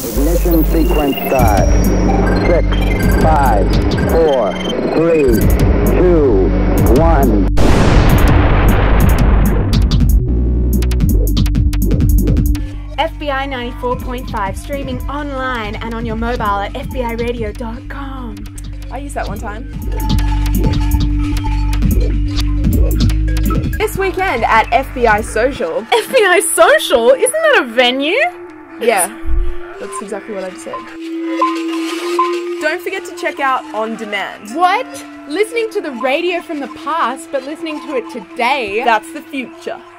Ignition sequence start. 6, 5, 4, 3, 2, 1. FBI 94.5, streaming online and on your mobile at fbiradio.com. I used that one time. This weekend at FBI Social. FBI Social? Isn't that a venue? Yeah, that's exactly what I just said. Don't forget to check out On Demand. What? Listening to the radio from the past, but listening to it today? That's the future.